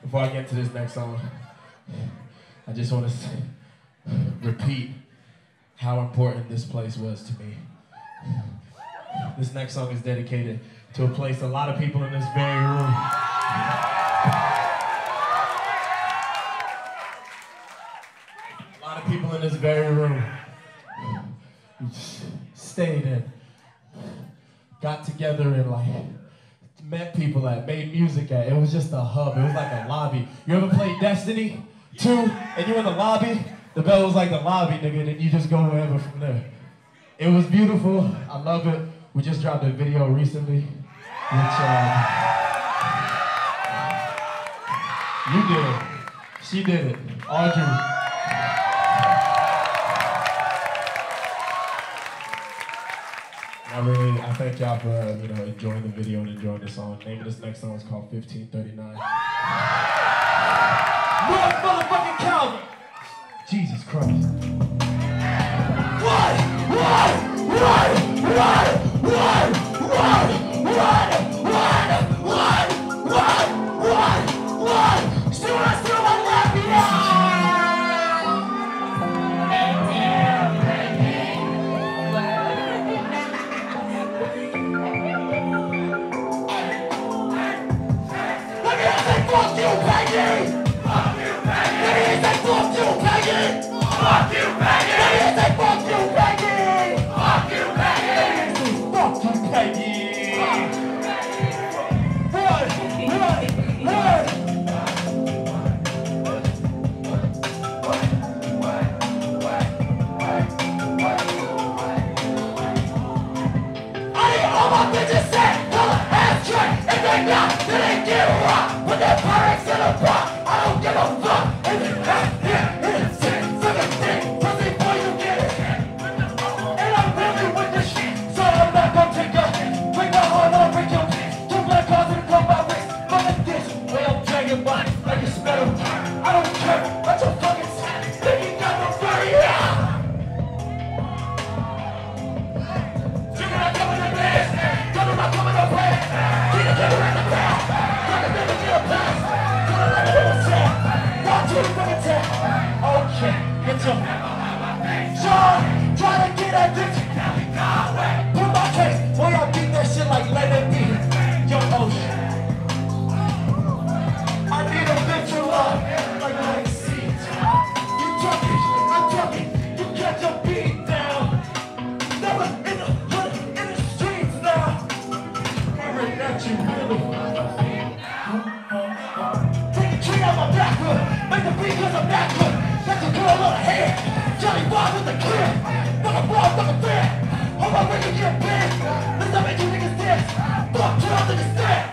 Before I get to this next song, I just want to repeat how important this place was to me. This next song is dedicated to a place a lot of people in this very room in this very room stayed in, got together and like met people at, made music at. It was just a hub. It was like a lobby. You ever played Destiny 2 and you in the lobby? The bell was like the lobby, nigga, and then you just go wherever from there. It was beautiful. I love it. We just dropped a video recently, which you did it. She did it. Audrey. I thank y'all for enjoying the video and enjoying the song. The name of this next song is called 1539. Motherfucking Calvert! Jesus Christ. Run! Still my left behind! Fuck you, Peggy! Fuck you, Peggy! Let me say fuck you, Peggy! Fuck you, Peggy! Let me say fuck you, Peggy! Fuck you, Peggy! Fuck you, Peggy! Run! I need all my bitches set! Color ass track! If they not, then they get rocked! Put that Pyrex in a pot, I don't give a fuck. If you have here, hit a sick, suck a dick, pussy boy, you get it. And I'm really with this shit, so I'm not gonna take up. Break my heart, I'll break your dick. Two black cars in the club, my wrist, fuck a dish. Way I'm dragging body like it's metal. I don't care, let your fucking sticky got the furry out. Chicken, I'm coming to bed. Tell them I'm coming to play. Keep the camera in the crowd. Okay, get your Sean, try to get that bitch. Put my case, boy, I beat that shit like let it be. Yo, oh shit. I need a bitch you love, like I see. You talking, I'm talking, you catch your beat down. Never in the hood, in the streets now. Hearing that you really. Take a tree out my backwood, make the beat cause I'm that good. That's a girl on the head, Johnny Bob with the kid. Fuck a ball, fuck a fan. Hope I make it get big. Let's make you niggas dance. Fuck 12 niggas stand.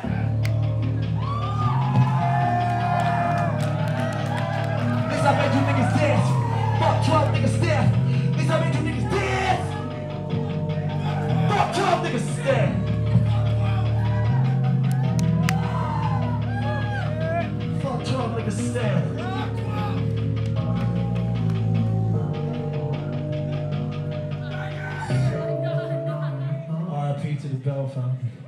Let's make you niggas dance. Fuck 12 niggas stand. Let's make you niggas dance. Fuck 12 niggas stand. Fuck 12 niggas stand. RIP to the Bell Foundry.